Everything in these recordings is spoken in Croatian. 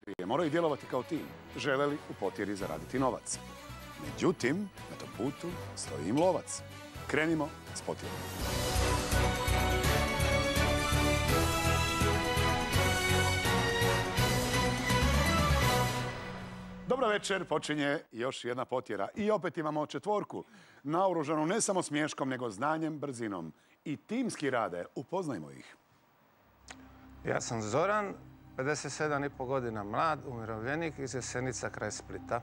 moraju djelovati kao tim, žele li u potjeri zaraditi novac. Međutim, na tom putu stoji im lovac. Krenimo s potjerom. Dobro večer, počinje još jedna potjera. I opet imamo četvorku, naoružanu ne samo smiješkom, nego znanjem, brzinom. I timski rade, upoznajmo ih. Ja sam Zoran, 57,5 godina mlad, umirovljenik iz Jesenica kraj Splita.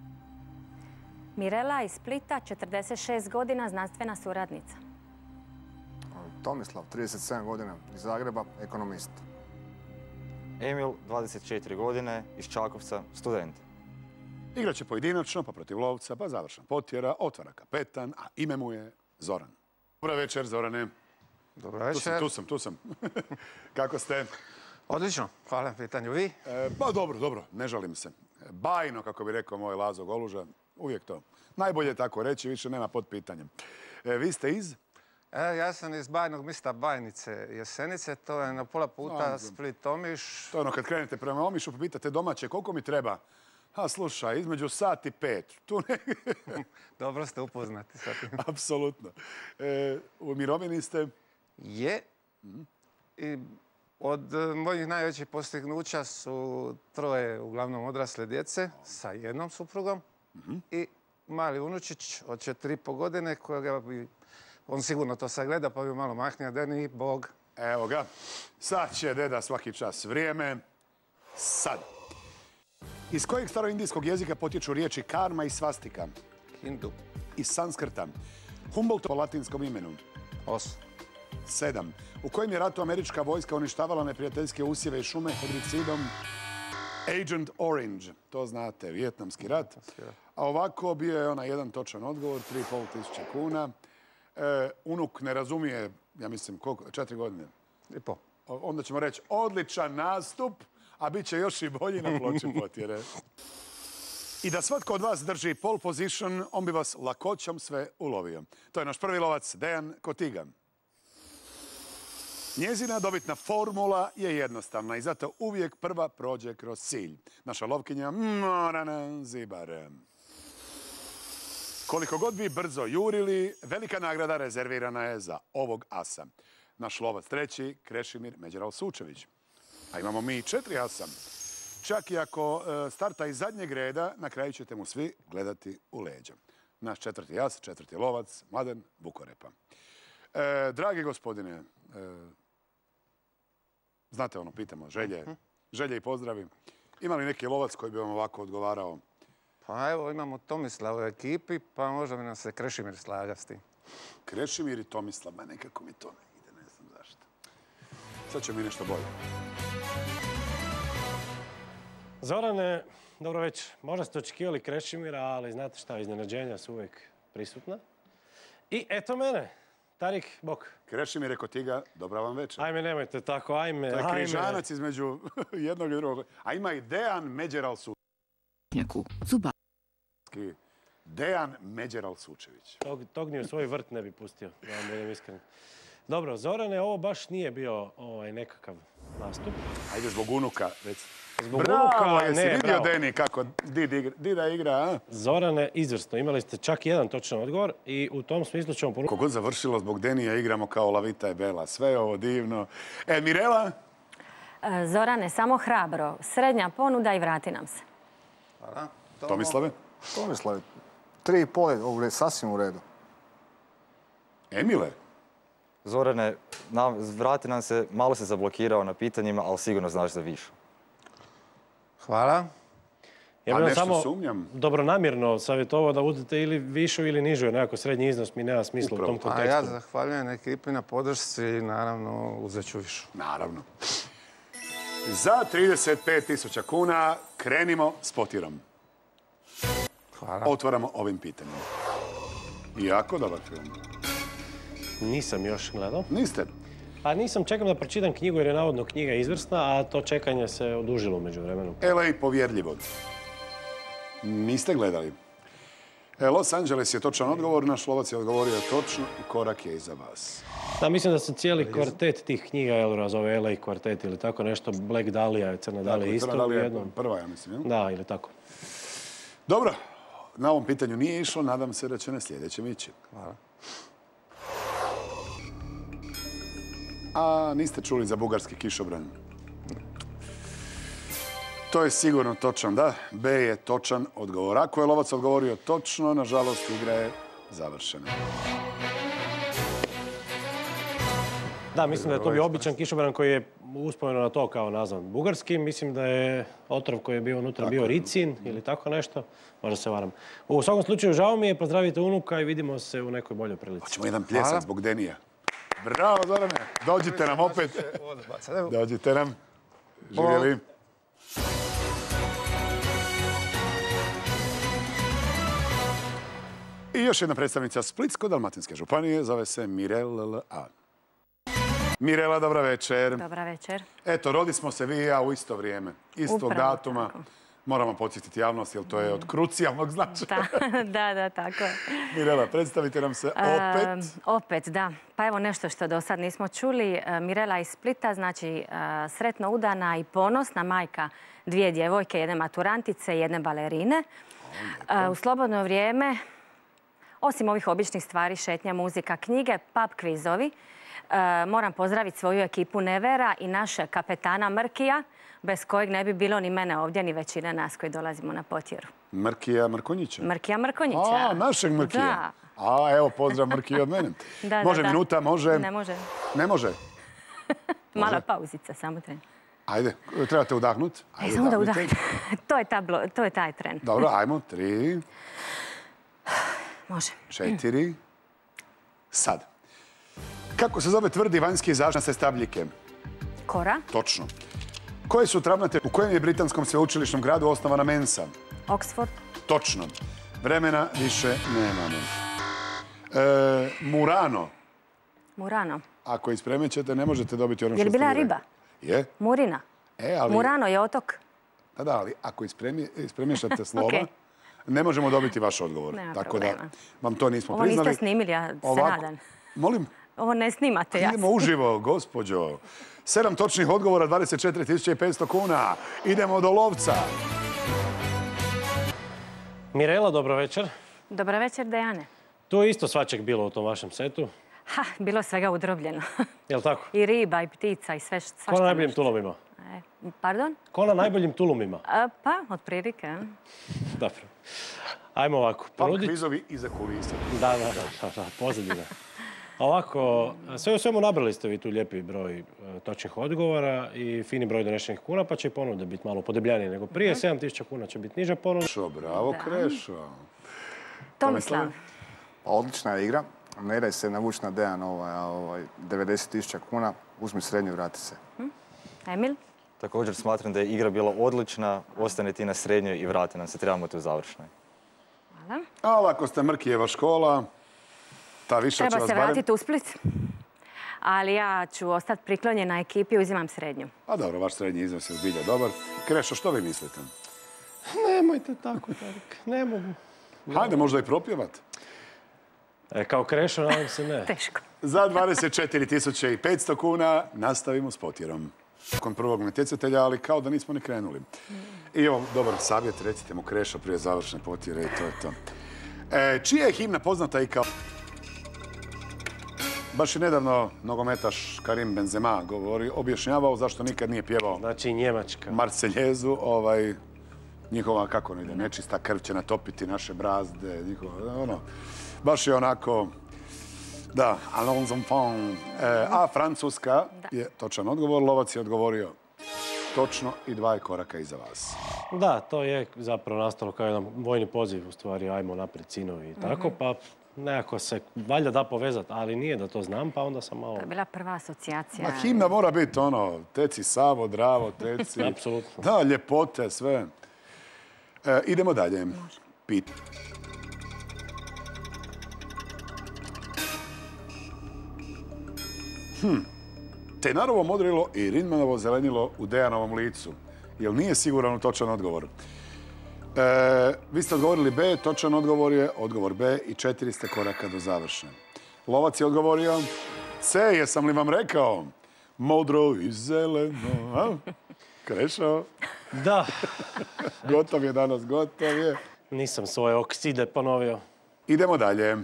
Mirela iz Splita, 46 godina, znanstvena suradnica. Tomislav, 37 godina, iz Zagreba, ekonomist. Emil, 24 godine, iz Čakovca, student. Igraće pojedinačno, pa protiv lovca, pa završna potjera, otvara kapetan, a ime mu je Zoran. Dobro večer, Zorane. Dobro večer. Tu sam. Kako ste? Odlično, hvala na pitanju. Vi? Pa dobro, ne žalim se. Bajno, kako bi rekao moj Lazo Goluža, uvijek to. Najbolje je tako reći, više nema pod pitanjem. Vi ste iz? Ja sam iz bajnog mista Bajnice, Jesenice, to je na pola puta Split-Omiš. To je ono kad krenete prema Omišu, pa pitate domaće koliko mi treba? A slušaj, između sat i 5. Tu ne... Dobro ste upoznati sa tim. Apsolutno. U mirovini ste? Je. I od mojih najvećih postignuća su 3 uglavnom odrasle djece sa jednom suprugom i mali unučić od 4,5 godine kojega bi, on sigurno to sagleda pa bi malo mahnija, Deni, Bog. Evo ga. Sad će deda svaki čas. Vrijeme. Sad. Iz kojeg staroindijskog jezika potječu riječi karma i svastika? Hindu. Iz sanskrta. Humboldt po latinskom imenu? 8. 7. U kojem je ratu američka vojska uništavala neprijateljske usjeve i šume herbicidom Agent Orange? To znate, vijetnamski rat. A ovako bio je onaj jedan točan odgovor, 3.500 kuna. Unuk ne razumije, ja mislim, koliko? 4 godine? 3,5. Onda ćemo reći odličan nastup, a bit će još i bolji na ploči potjere. I da svatko od vas drži pole position, on bi vas lakoćom sve ulovio. To je naš prvi lovac, Dejan Kotiga. Njezina dobitna formula je jednostavna i zato uvijek prva prođe kroz cilj. Naša lovkinja Morana Zibar. Koliko god bi brzo jurili, velika nagrada rezervirana je za ovog asa. Naš lovac treći, Krešimir Međeral-Sučević. A imamo mi 4 asa. Čak i ako starta iz zadnjeg reda, na kraju ćete mu svi gledati u leđa. Naš 4. as, 4. lovac, Mladen Vukorepa. Dragi gospodine, znate ono, pitamo, želje i pozdravi. Ima li neki lovac koji bi vam ovako odgovarao? Pa evo, imamo Tomislav u ekipi, pa možda bi nam se Krešimir slaga s tim. Krešimir i Tomislav, ma nekako mi to ne ide, ne znam zašto. Sad će mi nešto bolje. Zorane, dobro već, možda ste očekivali Krešimira, ali znate šta, iznenađenja su uvijek prisutna. I eto mene, Tarik Bok. Krešimir Kotiga, dobra vam večer. Ajme, nemojte tako, ajme. To je križanac između jednog i drugog. A ima i Dejan Međeral-Sučević. Dejan Međeral-Sučević. Tog ni u svoj vrt ne bi pustio, da vam budem iskren. Dobro, Zorane, ovo baš nije bio nekakav nastup. Ajde, zbog unuka, već. Zbog bravo, unuka, jesi vidio Deni kako Dida igra, a? Zorane, izvrsno. Imali ste čak jedan točan odgovor i u tom smislu ćemo ponuditi. Kogod završilo, zbog Denija igramo kao Lavita i Bela. Sve je ovo divno. Mirela? Zorane, samo hrabro. Srednja ponuda i vrati nam se. Hvala. Tomislave? Tomislave, 3,5 je sasvim u redu. Emile? Zorane, vrati nam se, malo se zablokirao na pitanjima, ali sigurno znaš za više. Hvala. Ja A bih nešto samo sumnjam. dobronamjerno savjetovao da uzete ili višu ili nižu, jer nekako srednji iznos mi nema smisla Upravo. u tom A kontekstu. ja zahvaljujem ekipi na podršci i naravno uzet ću višu. Naravno. Za 35.000 kuna krenimo s potjerom. Hvala. Otvaramo ovim pitanjem. Jako dobar film. Nisam još gledao. Niste? Pa nisam, čekam da pročitam knjigu jer je navodno knjiga izvrsna, a to čekanje se odužilo među vremenu. LA povjerljivo. Niste gledali. Los Angeles je točan odgovor, naš lovac je odgovorio točno i korak je iza vas. Da, mislim da su cijeli kvartet tih knjiga, Elora zove LA kvartet ili tako nešto, Black Dahlia i Crna Dahlia isto u jednom. Prva, ja mislim, jel? Da, ili tako. Dobro, na ovom pitanju nije išlo, nadam se da će na sljedećem ići. Hvala. A niste čuli za bugarski kišobran? To je sigurno točan, da. B je točan odgovor. Ako je lovac odgovorio točno, nažalost, igra je završena. Da, mislim da je to bio običan kišobran koji je uspomenu na to kao nazvan bugarski. Mislim da je otrov koji je bio unutra bio ricin ili tako nešto. Možda se varam. U svakom slučaju, žao mi je, pozdravite unuka i vidimo se u nekoj boljoj prilici. Hoćemo jedan pljesak zbog Denija. Bravo, Zorane. Dođite nam opet. Dođite nam. Živjeli. I još jedna predstavnica Splitsko-dalmatinske županije, zove se Mirela A. Mirela, dobra večer. Dobra večer. Eto, rodi smo se vi i ja u isto vrijeme, istog Upravo datuma. tako. Moramo podsjetiti javnost, jer to je od krucijalnog značaja. Da, tako je. Mirela, predstavite nam se opet. Opet, da. Pa evo nešto što do sad nismo čuli. Mirela iz Splita, znači sretno udana i ponosna majka dvije djevojke, jedne maturantice i jedne balerine. U slobodno vrijeme, osim ovih običnih stvari, šetnja, muzika, knjige, pub kvizovi, moram pozdraviti svoju ekipu Nevera i naše kapetana Mrkija, bez kojeg ne bi bilo ni mene ovdje, ni većina nas koji dolazimo na potjeru. Mrkija Mrkonjića. Mrkija Mrkonjića. A, našeg Mrkija. Da. A, evo, pozdrav Mrkija od mene. Može minuta, može? Ne može. Ne može? Mala pauzica, samo tren. Ajde, trebate udahnuti. Samo da udahnem. To je taj tren. Dobro, ajmo. 3. Može. 4. Sad. Kako se zove tvrdi vanjski zaštitne stabljike? Kora. Točno. Koje su travnate u kojem je britanskom sveučilišnom gradu osnovana Mensa? Oxford. Točno. Vremena više nemamo. Murano. Murano. Ako ispremećete, ne možete dobiti ono što Je li ste bila vi rekli. riba? Je. Murina. Ali... Murano je otok. Da, ali ako ispremješate slova, ne možemo dobiti vaš odgovor. Nema Tako problema. da vam to nismo Ovo priznali. niste snimili, ja se nadam. Molim? Ovo ne snimate, jasno. Idemo uživo, gospođo. 7 točnih odgovora, 24.500 kuna. Idemo do lovca. Mirela, dobro večer. Dobra večer, Dejane. Tu je isto svačeg bilo u tom vašem setu. Ha, bilo svega udrobljeno. Jel' tako? I riba, i ptica, i sve svašta. Ko na najboljim tulumima? Pardon? Ko na najboljim tulumima? Pa, otprilike. Dobro. Ajmo ovako. Pa kvizovi iza kulisa. Da, pozadina. Ovako, sve u svemu nabrali ste vi tu lijepi broj točnih odgovora i fini broj donešenih kuna, pa će i ponuda biti malo podebljanije nego prije. 7.000 kuna će biti niža ponuda. Bravo, Krešo. Tomislav. Odlična je igra. Ne daj se navući na Dejan, 90.000 kuna. Uzmi srednju i vrati se. Emil? Također smatram da je igra bila odlična. Ostane ti na srednjoj i vrati nam se. Trebamo ti u završnoj. Hvala. Ali ako ste Mrkijeva škola, ta viša će vas Treba se barem... vratiti u Split. Ali ja ću ostati priklonjena ekipi i uzimam srednju. A dobro, vaš srednji iznos je zbilja dobar. Krešo, što vi mislite? Nemojte tako, Tarik. Ne mogu. Hajde, možda i propjevat. Kao Krešo, nadam se ne. Teško. Za 24.500 kuna nastavimo s potjerom. Nakon prvog natjecatelja, ali kao da nismo ni krenuli. I evo, dobar savjet, recite mu Krešo prije završne potjere i to je to. Čija je himna poznata i kao... Baš je nedavno nogometaš Karim Benzema objašnjavao zašto nikad nije pjevao Znači Njemačka. Marseljezu, njihova, kako ne ide, nečista krv će natopiti naše brazde, baš je onako, da, allons enfants. A Francuska je točan odgovor, lovac je odgovorio točno i 2 koraka iza vas. Da, to je zapravo nastalo kao jedan vojni poziv, u stvari, ajmo naprijed sinovi i tako, pa nekako se valjda da povezati, ali nije da to znam, pa onda sam malo... To je bila prva asocijacija. Ma himna mora biti teci Savo, Dravo, teci... Apsolutno. Da, ljepote, sve. Idemo dalje. Tenarovo modrilo i Rinmanovo zelenilo u Dejanovom licu. Jel nije siguran točan odgovor? Vi ste odgovorili B, točan odgovor je odgovor B i 4 koraka do završne. Lovac je odgovorio C, jesam li vam rekao? Modro i zeleno. A? Krešo? Da, Gotov je danas, gotov je. nisam svoje okside ponovio. Idemo dalje.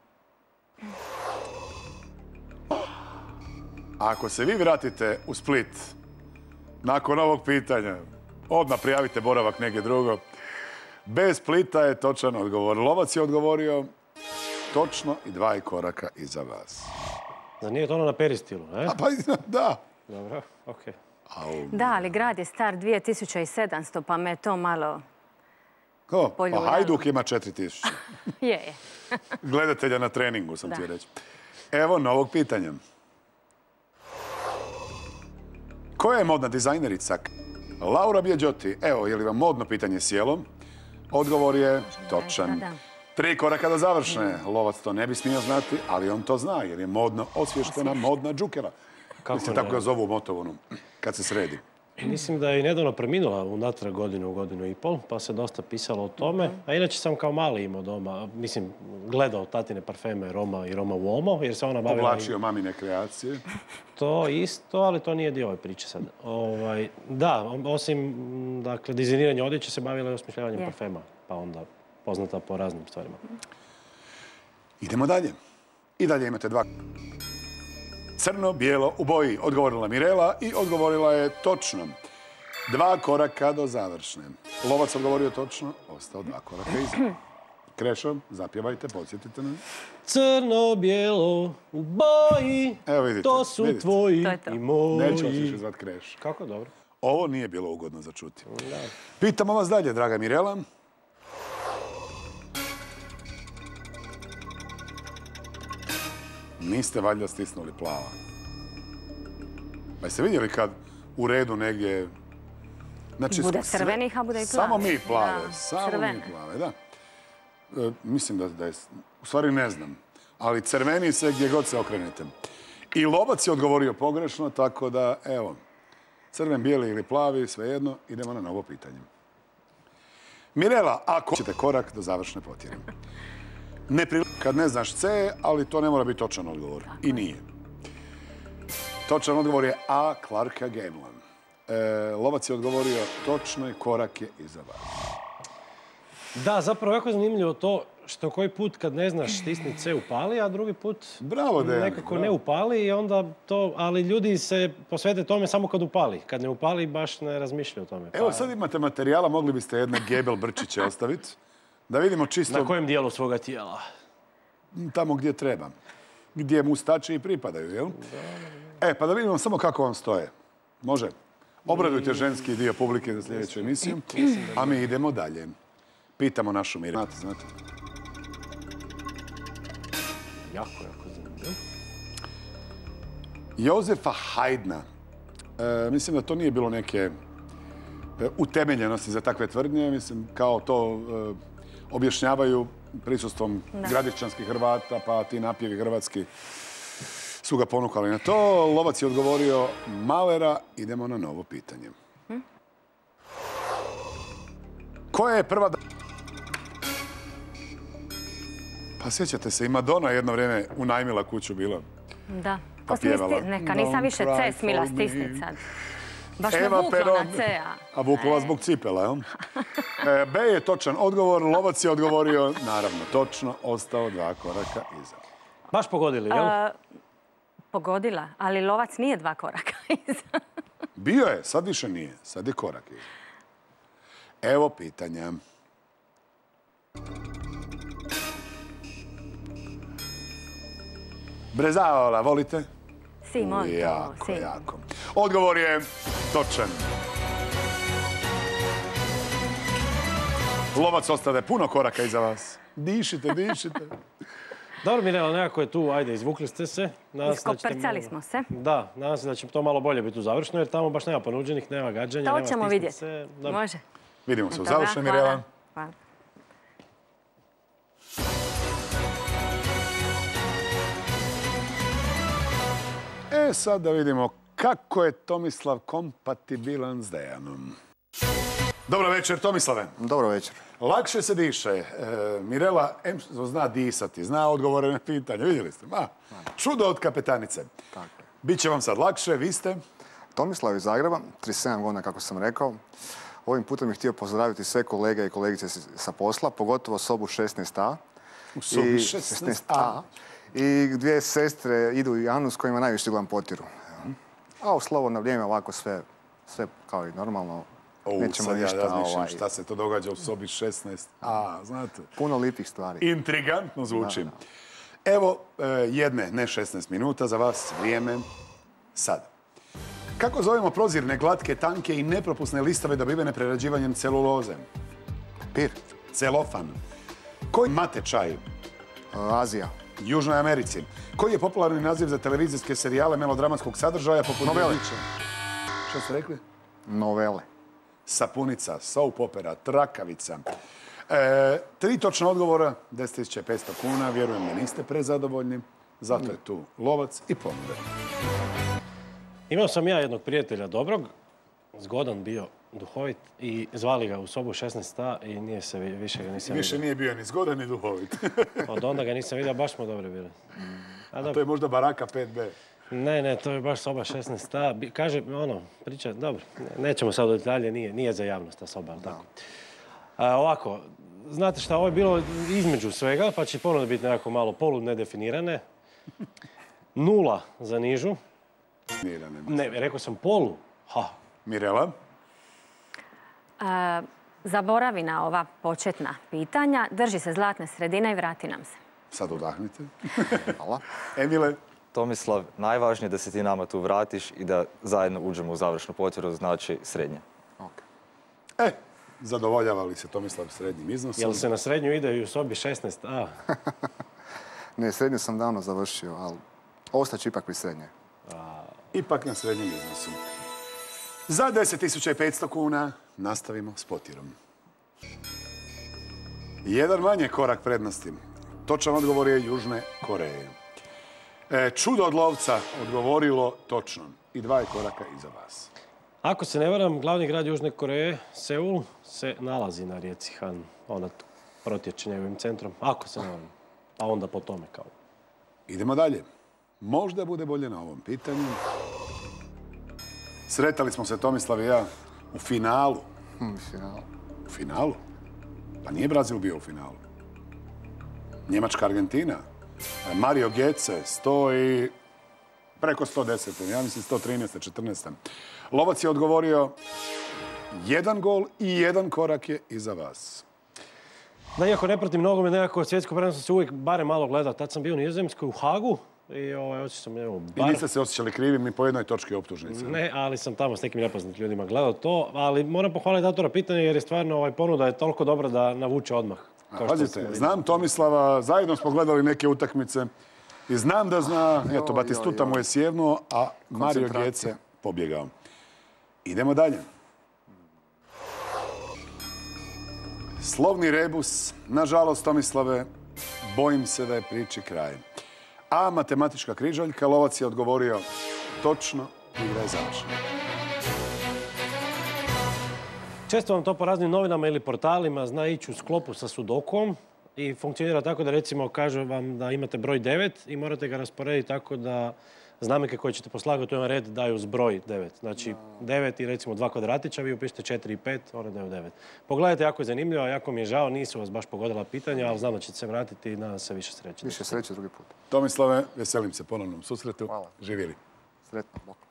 Ako se vi vratite u Split nakon ovog pitanja, odmah prijavite boravak negdje drugo. Bez Splita je točan odgovor. Lovac je odgovorio točno i 2 koraka iza vas. Zar nije to ono na Peristilu, ne? A pa da. Dobro, okej. Da, ali grad je star 2700, pa me to malo... Pa Poljuljano. Hajduk ima 4000. Je. Gledatelja na treningu, sam ti reći. Evo novog pitanja. Koja je modna dizajnerica? Laura Biagiotti. Evo, je li vam modno pitanje sjelo? Odgovor je točan. 3 koraka do završne. Lovac to ne bi smio znati, ali on to zna, jer je modno osvještena modna džukera. Mislim, tako ga zovu u Motovunu, kad se sredi. Mislim da je i nedavno preminula unatrag godinu i pol, pa se dosta pisalo o tome. A inače sam kao mali imao doma, mislim, gledao tatine parfeme Roma i Roma Uomo, jer se ona bavila... Oblačio mamine kreacije. To isto, ali to nije dio ove priče sad. Da, osim dakle, dizajniranja odjeće se bavila i osmišljavanjem parfema, pa onda poznata po raznim stvarima. Idemo dalje. I dalje imate 2. Crno, bijelo, u boji. Odgovorila Mirela i odgovorila je točno. 2 koraka do završne. Lovac odgovorio točno, ostao 2 koraka iza. Krešo, zapjevajte, podsjetite nas. Crno, bijelo, u boji, Evo vidite, to su vidite. tvoji To je to. i moji. Neću vas više zvat Kreš. Kako, dobro. Ovo nije bilo ugodno za čuti. Pitamo vas dalje, draga Mirela. Niste valjda stisnuli plava. Pa jeste vidjeli kad u redu negdje... Znači, Bude crvenih, a bude i Samo plavih. mi plave, Da, samo mi crvene. plave, da. Mislim da je... U stvari ne znam. Ali crveni se gdje god se okrenete. I Lovac je odgovorio pogrešno, tako da, evo, crven, bijeli ili plavi, svejedno, idemo na novo pitanje. Mirela, ako ćete korak do završne potjere. Kad ne znaš C, ali to ne mora biti točan odgovor. I nije. Točan odgovor je A. Clarka Gableman. Lovac je odgovorio točno i korak je iza vas. Da, zapravo jako zanimljivo to što koji put kad ne znaš stisni C upali, a drugi put Bravo, Dejan. nekako ne upali i onda to, ali ljudi se posvete tome samo kad upali. Kad ne upali baš ne razmišljaju o tome. Evo sad imate materijala, mogli biste jedne Gebel brčiće ostaviti. Da vidimo čisto Na kojem dijelu svoga tijela? tamo gdje treba. Gdje mustači i pripadaju, jel? Pa da vidimo samo kako vam stoje. Može? Obradujte ženski dio publike za sljedeću emisiju. A mi idemo dalje. Pitamo našu Mirelu. Znate. Jako zanimljivo. Jozefa Haydna. Mislim da to nije bilo neke utemeljenosti za takve tvrdnje. Mislim, kao to objašnjavaju prisustvom gradišćanskih Hrvata, pa ti napjevi hrvatski su ga ponukali na to. Lovac je odgovorio Malera. Idemo na novo pitanje. Koja je prva... Pa sjećate se, i Madonna jedno vrijeme unajmila kuću bila. Da. Pa pjevala. Neka, nisam više C smila stisnit sad. Baš me Eva vuklo Peron. na C-a. A vuklo vas zbog cipela, jel? B je točan odgovor. Lovac je odgovorio, naravno, točno. Ostao 2 koraka iza. Baš pogodili, jel? Pogodila, ali Lovac nije 2 koraka iza. Bio je, sad više nije. Sad je korak iza. Evo pitanja. Brezaola, volite? Si, molto, Jako, si. jako. Odgovor je točan. Lovac ostade puno koraka iza vas. Dišite, dišite. Dobro, Mirela, nekako je tu, ajde, izvukli ste se. Iskoprcali smo se. Da, nadam se da će to malo bolje biti u završnoj, jer tamo baš nema ponuđenih, nema gađanja, nema To ćemo stisnice. vidjeti. Dobro. Može. Vidimo se u Dobra, završnoj, Mirela. hvala. Sad da vidimo kako je Tomislav kompatibilan s Dejanom. Dobro večer, Tomislave. Dobro večer. Lakše se diše. Mirela zna disati, zna odgovore na pitanje. Vidjeli ste? Čudo od kapetanice. Biće vam sad lakše, vi ste? Tomislav iz Zagreba, 37 godina kako sam rekao. Ovim putem bih htio pozdraviti sve kolege i kolegice sa posla, pogotovo sobu 16A. U sobi 16A. I dvije sestre Idu i Anu s kojima najviše gledam Potiru. A u slobodno vrijeme ovako sve kao i normalno. Nećemo ništa. Šta se to događa u sobi 16A, znate? Puno lipih stvari. Intrigantno zvuči. Evo jedne, ne 16 minuta za vas, vrijeme sad. Kako zovemo prozirne, glatke, tanke i nepropusne listove dobivene prerađivanjem celuloze? Papir. Celofan. Koji mate čaj? Azija. Južnoj Americi. Koji je popularni naziv za televizijske serijale melodramatskog sadržaja poput... Novele. Što ste rekli? Novele. Sapunica, soap opera, trakavica. 3 točna odgovora, 10.500 kuna. Vjerujem da niste prezadovoljni. Zato je tu lovac i ponude. Imao sam ja jednog prijatelja dobrog, zgodan bio, duhovit, i zvali ga u sobu 16A i nije se više ga nisam vidio. Više nije bio ni zgodan ni duhovit. Od onda ga nisam vidio, baš smo dobri bili. A to je možda baraka 5B. Ne, to je baš soba 16A. Kaže, priča, dobro, nećemo sad u detalje, nije za javnost ta soba, ali tako. Ovako, znate šta, ovo je bilo između svega, pa će ponovno biti nekako malo polu nedefinirane. 0 za nižu. Ne, rekao sam polu. Mirela? Zaboravi na ova početna pitanja, drži se zlatne sredine i vrati nam se. Sad udahnite. Hvala. Emile? Tomislav, najvažnije je da se ti nama tu vratiš i da zajedno uđemo u završnu potjeru, znači srednje. Zadovoljava li se Tomislav srednjim iznosom? Jel se na srednju ide i u sobi 16A? Ne, srednju sam davno završio, ali ostaću ipak pri srednje. Ipak na srednjem iznosu. Za 10.500 kuna nastavimo s potjerom. Jedan manje korak prednosti. Točan odgovor je Južne Koreje. Čudo od lovca odgovorilo točno. I 2 koraka iza vas. Ako se ne varam, glavni grad Južne Koreje, Seul, se nalazi na rijeci Han. Ona protječe njegovim centrom. Ako se ne varam. A onda po tome kao. Idemo dalje. Možda bude bolje na ovom pitanju. Sretali smo se Tomislav i ja u finalu. U finalu? Pa nije Brazil bio u finalu. Njemačka-Argentina. Mario Götze, preko 110. Ja mislim 113. 14. Lovac je odgovorio 1 gol i 1 korak je iza vas. Da, iako ne pratim nogomet, nekako svjetsko prvenstvo se uvijek barem malo gleda. Tad sam bio u Nizozemskoj, u Hagu. I osjećam sam, I niste se osjećali krivim ni po jednoj točki optužnice? Ne, ali sam tamo s nekim nepoznatim ljudima gledao to. Ali moram pohvaliti autora pitanja jer je stvarno ponuda je toliko dobra da navuče odmah. Pazite, znam Tomislava, zajedno smo gledali neke utakmice i znam da zna, eto, Batistuta mu je sjevnuo, a Mario Götze pobjegao. Idemo dalje. Slovni rebus, nažalost Tomislave, bojim se da je priči kraj. A matematička križaljka, lovac je odgovorio točno, igra je završena. Često vam to po raznim novinama ili portalima zna ići u sklopu sa sudokom i funkcionira tako da recimo kažu vam da imate broj 9 i morate ga rasporediti tako da znamenke koje ćete poslagati u jedan red daju zbroj 9. Znači 9 i recimo 2 kvadratića, vi upišete 4 i 5, one daju 9. Pogledajte, jako je zanimljivo, jako mi je žao, nisu vas baš pogodila pitanja, ali znam da ćete se vratiti i nadam se više sreće. Više sreće drugi put. Tomislave, veselim se ponovnom susretu. Hvala. Živjeli. Sretno, bok.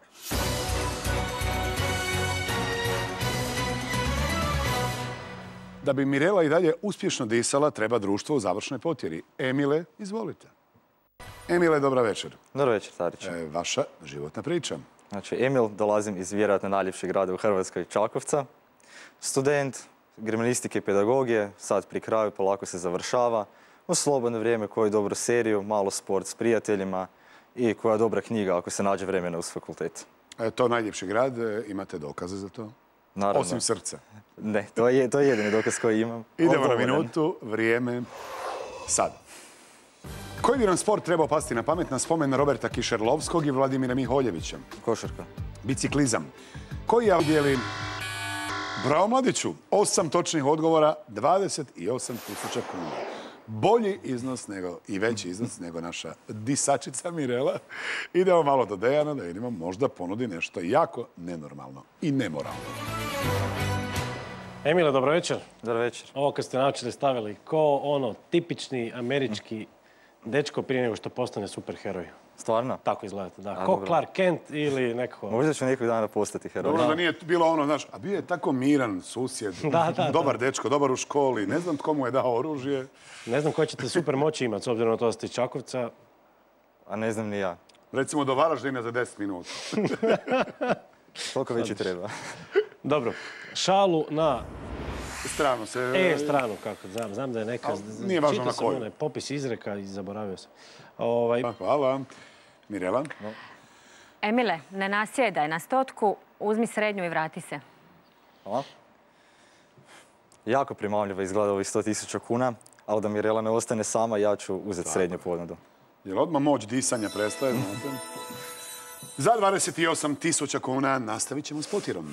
Da bi Mirela i dalje uspješno disala, treba društvo u završnoj potjeri. Emile, izvolite. Emile, dobra večer. Dobro večer, Tarić. Vaša životna priča. Znači, Emil, dolazim iz vjerojatno najljepšeg grada u Hrvatskoj, Čakovca. Student germanistike i pedagogije, sad pri kraju, polako se završava. U slobodno vrijeme koju dobru seriju, malo sport s prijateljima i koja dobra knjiga ako se nađe vremena uz fakultet. To je najljepši grad, imate dokaze za to? Naravno. Osim srca. Ne, to je jedini dokaz koji imam. Idemo na minutu, vrijeme, sad. Koji bi nam sport trebao pasti na pamet na spomen Roberta Kišerlovskog i Vladimira Miholjevića? Košarka. Biciklizam. Koji dijeli Bravo, mladiću. 8 točnih odgovora, 28.000 kuna. Bolji iznos i veći iznos nego naša disačica Mirela. Idemo malo do Dejana da vidimo, možda ponudi nešto jako nenormalno i nemoralno. Emile, dobro večer. Dobro večer. Ovo kad ste naočare stavili, ko ono tipični američki dečko prije nego što postane superheroj. Stvarno? Tako izgledate, da. Ko Clark Kent ili nekako... Možda ću nekog dana postati heroj. Dobro da nije bilo ono, znaš, a bio je tako miran susjed, dobar dečko, dobar u školi, ne znam tko mu je dao oružje. Ne znam koje ćete super moći imati, s obzirom na to da ste iz Čakovca. A ne znam ni ja. Recimo do Varaždina za 10 minuta. Toliko već i treba. Dobro, šalu na... Strano se... stranu, kako, znam da je neka... Nije važno na koju. Čitao sam popis izreka i zaboravio sam. Hvala. Mirela? Emile, ne nasjedaj na stotku, uzmi srednju i vrati se. Hvala. Jako primamljivo izgleda ovih 100.000 kuna, ali da Mirela ne ostane sama, ja ću uzeti srednju ponudu. Jer odmah moć disanja prestaje, znate? Za 28.000 kuna nastavit ćemo s Potirom.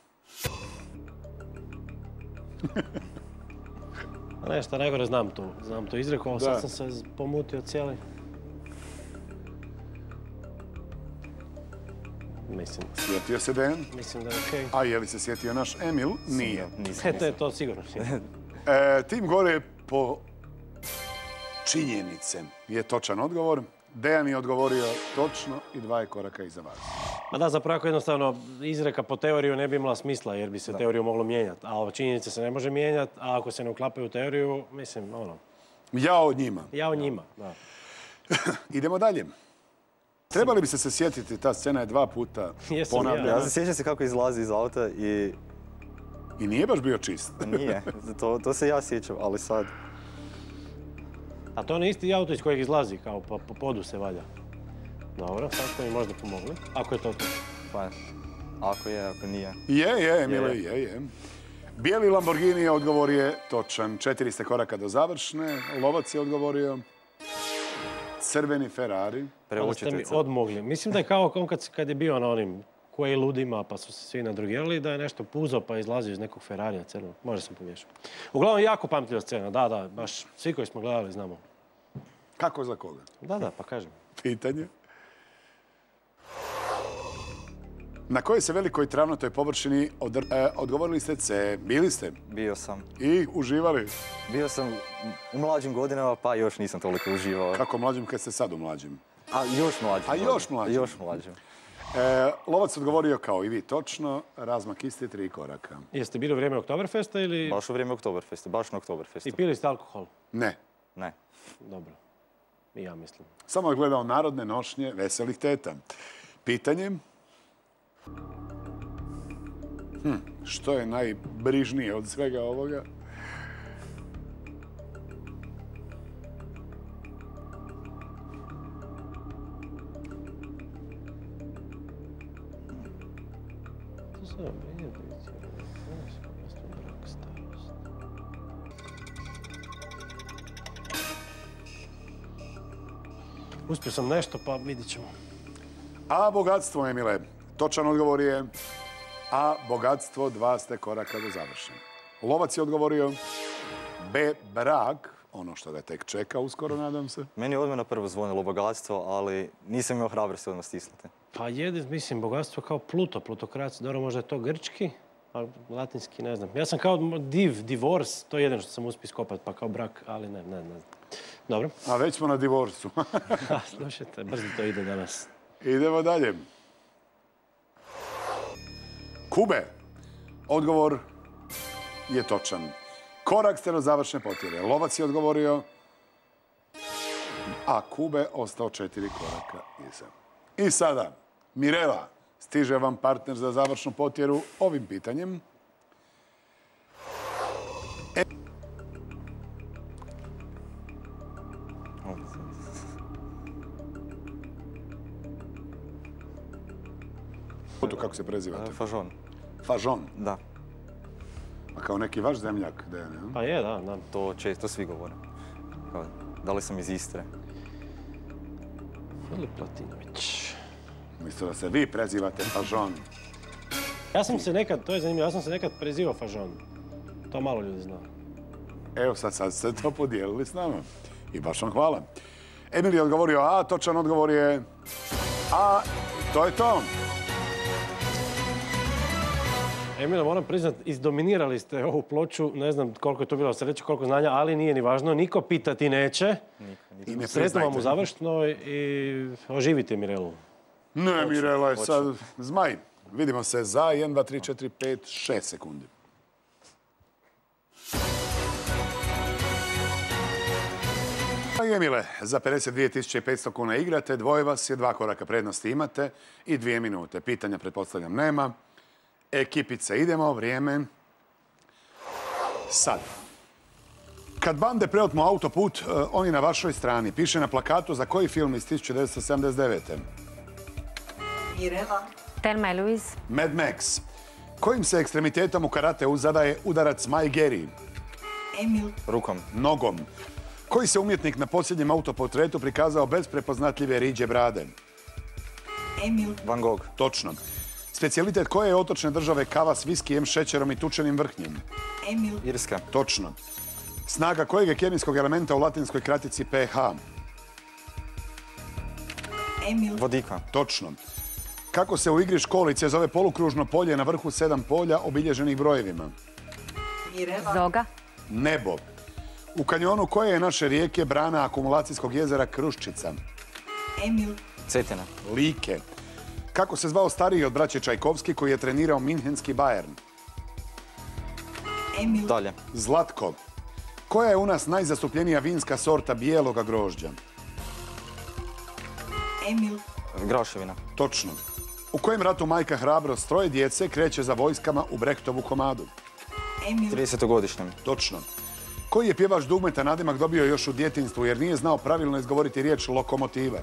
Nešto najgore znam tu izreku, ali sad sam se pomutio cijeli. Mislim. Sjetio se Dejan? Mislim da je okej. A je li se sjetio naš Emil? Nije. To sigurno. Tim gore po činjenice je točan odgovor. Dejan je odgovorio točno i 2 je koraka iza vas. Ma da, zapravo ako jednostavno izreka po teoriju ne bi imala smisla jer bi se teoriju moglo mijenjati. A činjenice se ne može mijenjati, a ako se ne uklapaju u teoriju, mislim, ono... Jao njima. Jao njima, da. Idemo dalje. Trebali bi se sjetiti, ta scena je 2 puta ponavljena. Ja se sjećam se kako izlazi iz auta i... I nije baš bio čist. Nije, to se ja sjećam, ali sad... A to je isti auto iz kojeg izlazi, kao po podu se valja. Dobro, sad ste mi možda pomogli. Ako je to to. Pa, ako je, ako nije. Je, Emile, je. Bijeli Lamborghini odgovor je točan. 4 ste koraka do završne. Lovac je odgovorio. Crveni Ferrari. Ali ste mi odmogli. Mislim da je kao kad je bio na onim koji ludima, pa su se svi nadrugirali, da je nešto puzao pa izlazio iz nekog Ferrarija crvenog. Možda sam pomiješao. Uglavnom, jako pamtljiva scena. Da, baš svi koji smo gledali znamo. Kako za koga? Da, pa kažem. Pitanje. Na kojoj se velikoj travnatoj površini odgovorili ste C? Bili ste? Bio sam. I uživali? Bio sam u mlađim godinama, pa još nisam toliko uživao. Kako mlađim kad ste sad u mlađim? A još mlađim. A još mlađim? Još mlađim. Lovac odgovorio kao i vi točno, razmak isti 3 koraka. Jeste bili u vrijeme Oktoberfesta ili... Baš u vrijeme Oktoberfesta, baš na Oktoberfestu. I pili ste alkohol? Ne. Ne. Dobro. I ja mislim. Samo je gledao narodne nošnje veselih teta. Pitanje? Što je najbrižnije od svega ovoga? Uspio sam nešto, pa vidit ćemo. A bogatstvo, Emile. Točan odgovor je A, bogatstvo, 2 ste koraka do završenja. Lovac je odgovorio B, brak, ono što ga tek čeka uskoro, nadam se. Meni je odmah na prvo zvonilo bogatstvo, ali nisam imao hrabrosti odmah stisnuti. Pa mislim, bogatstvo kao Pluto, plutokrac, dobro, možda je to grčki, a latinski, ne znam. Ja sam kao divorce, to je jedino što sam uspio iskopati, pa kao brak, ali ne znam. Dobro. A već smo na divorcu. Slušajte, brzo to ide danas. Idemo dalje. Kube. Odgovor je točan. Korak ste do završne potjere. Lovac je odgovorio, a Kube ostao 4 koraka iza. I sada, Mirela, stiže vam partner za završnu potjeru ovim pitanjem. Kako se prezivate? Fažon. Fažon? Da. A kao neki vaš zemljak, Dejan, ne? Pa je, da. To često svi govore. Da li sam iz Istre? Filip Latinović. Mislio da se vi prezivate Fažon. Ja sam se nekad, to je zanimljivo, ja sam se nekad prezivao Fažon. To malo ljudi zna. Evo sad ste to podijelili s nama. I baš vam hvala. Emil je odgovorio A, točan odgovor je A. To je to. Emil, moram priznat, izdominirali ste ovu ploču. Ne znam koliko je to bilo sreće, koliko znanja, ali nije ni važno. Niko pitati neće. Sretno vam u završnoj i oživite Mirelu. Ne, Mirela je sad zmaj. Vidimo se za 1, 2, 3, 4, 5, 6 sekundi. Emile, za 52.500 kuna igrate, dvoje vas je, 2 koraka prednosti imate i 2 minute. Pitanja, pretpostavljam, nema. Ekipice, idemo, vrijeme. Sad. Kad bande preotmu autoput, on je na vašoj strani. Piše na plakatu za koji film iz 1979. Mirela. Thelma i Louise. Mad Max. Kojim se ekstremitetom u karateu zadaje udarac Mai Geri? Emil. Rukom. Nogom. Koji se umjetnik na posljednjem autoportretu prikazao bez prepoznatljive riđe brade? Emil. Van Gogh. Točno. Specijalitet koje je otočne države kava s viskijem, šećerom i tučenim vrhnjem? Emil. Irska. Točno. Snaga kojeg je kemijskog elementa u latinskoj kratici pH? Emil. Vodika. Točno. Kako se u igri školice zove polukružno polje na vrhu 7 polja obilježenih brojevima? Mirela. Zoga. Nebo. U kanjonu koje je naše rijeke brana akumulacijskog jezera Kruščica? Emil. Cetina. Like. Kako se zvao stariji od braće Čajkovski koji je trenirao Minhenski Bayern? Emil. Dalje. Zlatko. Koja je u nas najzastupljenija vinska sorta bijeloga grožđa? Emil. Graševina. Točno. U kojem ratu majka hrabrost 3 djece kreće za vojskama u Brechtovu komadu? Emil. 30-godišnjem. Točno. Koji je pjevač dugmeta nadimak dobio još u djetinjstvu jer nije znao pravilno izgovoriti riječ lokomotiva?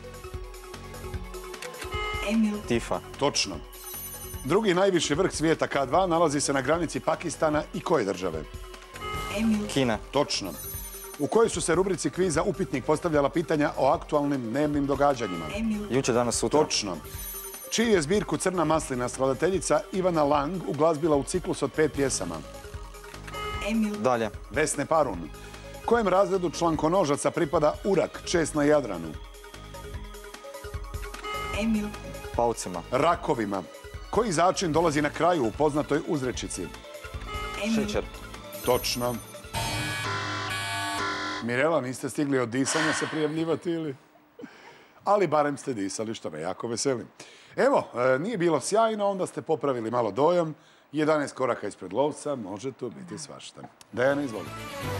Emil. Tifa. Točno. Drugi najviši vrh svijeta K2 nalazi se na granici Pakistana i koje države? Emil. Kina. Točno. U kojoj su se rubrici kviza Upitnik postavljala pitanja o aktualnim dnevnim događanjima? Emil. Jučer, danas, sutra. Točno. Čiji je zbirku Crna maslina skladateljica Ivana Lang uglazbila u ciklus od 5 pjesama? Emil. Dalje. Vesne Parun. Kojem razredu člankonožaca pripada urak, čest na Jadranu? Emil. Paucima. Rakovima. Koji začin dolazi na kraju u poznatoj uzrečici? Emil. Šećer. Točno. Mirela, niste stigli od disanja se prijavljivati ili? Ali barem ste disali, što me jako veseli. Evo, nije bilo sjajno, onda ste popravili malo dojam. 11 koraka ispred lovca, može tu biti svašta. Dejana, izvolite.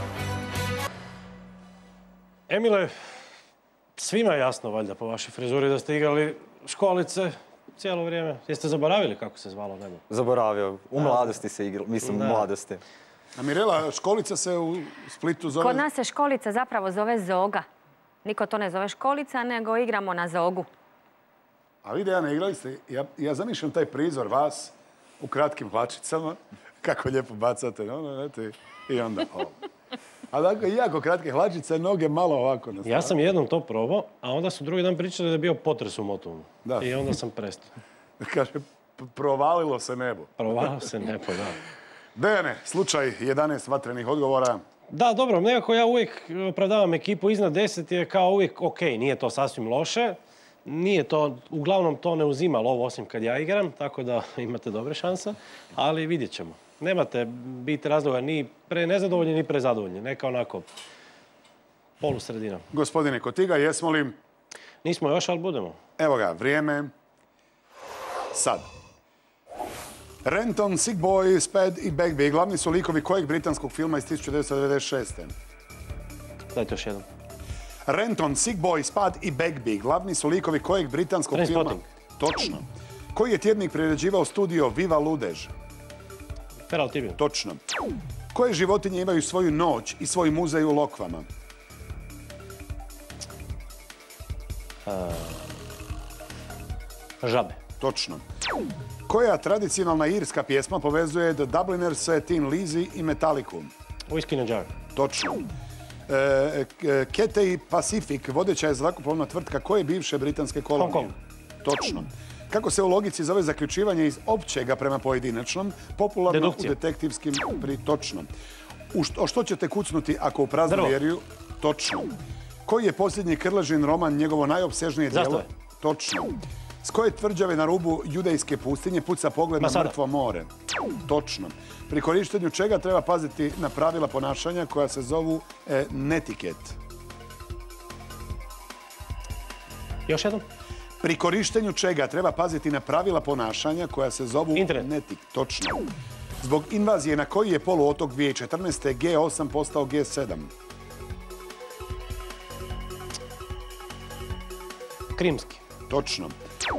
Emile, svima je jasno, valjda, po vašoj frizuri da ste igrali školice cijelo vrijeme. Jeste zaboravili kako se zvalo nebo? Zaboravio. U mladosti se igralo. Mislim, u mladosti. A Mirela, školica se u Splitu zove... Kod nas se školica zapravo zove Zoga. Niko to ne zove školica, nego igramo na Zogu. A vi, Dejana, igrali ste... Ja zamišljam taj prizor vas u kratkim hlačicama. Kako lijepo bacate, ono, znate, i onda ovo. A dakle, jako kratke hlačice, noge malo ovako na stranu. Ja sam jednom to probao, a onda su drugi dan pričali da je bio potres u Motovunu. Da. I onda sam prestao. Kaže, provalilo se nebo. Provalio se nebo, da. Dejane, slučaj 11 vatrenih odgovora. Da, dobro, nekako ja uvijek opravdavam ekipu iznad 10 je kao uvijek ok, nije to sasvim loše. Nije to, uglavnom to ne uzima lovo osim kad ja igram, tako da imate dobre šanse, ali vidjet ćemo. Nemate biti razloga ni pre nezadovoljni, ni pre zadovoljni. Neka onako polusredina. Gospodine Kotiga, jesmo li... Nismo još, ali budemo. Evo ga, vrijeme. Sad. Renton, Sick Boy, Spad i Bagby glavni su likovi kojeg britanskog filma iz 1996. Dajte još jedan. Renton, Sick Boy, Spad i Bagby glavni su likovi kojeg britanskog filma... Trainspotting. Točno. Koji je tjednik priređivao studio Viva Ludež? Feral Tibio. Točno. Koje životinje imaju svoju noć i svoj muzej u Lokvama? Žabe. Točno. Koja tradicionalna irska pjesma povezuje The Dubliners, Tin Lizzy i Metallicu? Whiskey in a Jar. Točno. Cathay Pacific, vodeća je zrakoplovna tvrtka koje bivše britanske kolonije? Hong Kong. Točno. Kako se u logici zove zaključivanje iz općega prema pojedinačnom, popularno Dedukcija. u detektivskim točno. O što ćete kucnuti ako u praznu Drvo. vjeriju? Točno. Koji je posljednji Krležin roman, njegovo najopsežnije djelo? Zastave. Točno. S koje tvrđave na rubu judejske pustinje puca pogled na Masada. mrtvo more? Točno. Pri korištenju čega treba paziti na pravila ponašanja koja se zovu netiket? Još jednom? Pri korištenju čega treba paziti na pravila ponašanja koja se zovu Internet. Točno. Zbog invazije na koji je poluotok 2014. G8 postao G7? Krimski. Točno.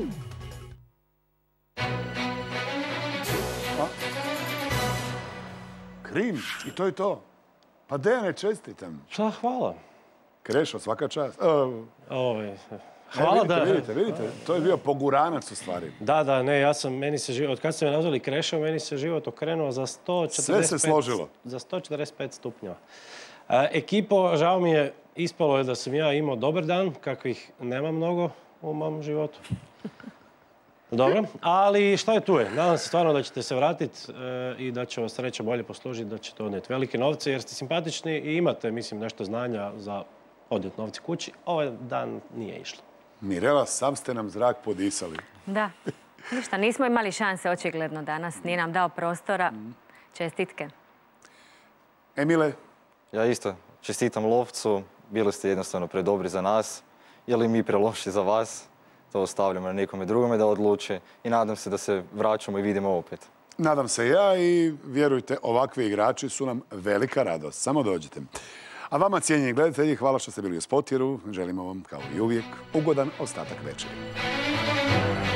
Krim, i to je to. Pa Dejane, čestitam. Da, hvala. Krešo, svaka čast. Hvala da... Vidite, to je bio poguranac u stvari. Da, ne, od kad ste me nazvali Krešo, meni se život okrenuo za 145... Sve se složilo. Za 145 stupnjeva. Ekipo, žao mi je, ispalo je da sam ja imao dobar dan, kakvih nema mnogo u mom životu. Dobro, ali što je tu je. Nadam se stvarno da ćete se vratiti i da će vas sreća bolje poslužiti, da ćete odnijeti velike novce jer ste simpatični i imate, mislim, nešto znanja za odnijeti novci kući. Ovaj dan nije išlo. Mirela, sam ste nam zrak podisali. Da. Ništa, nismo imali šanse očigledno danas. Nije nam dao prostora. Čestitke. Emile? Ja isto čestitam lovcu. Bili ste jednostavno predobri za nas. Je li mi preloši za vas? To ostavljamo na nekome drugome da odluči. I nadam se da se vraćamo i vidimo opet. Nadam se ja i vjerujte, ovakvi igrači su nam velika radost. Samo dođite. A vama, cijenjeni gledatelji, hvala što ste bili u Spotiru. Želimo vam, kao i uvijek, ugodan ostatak večeri.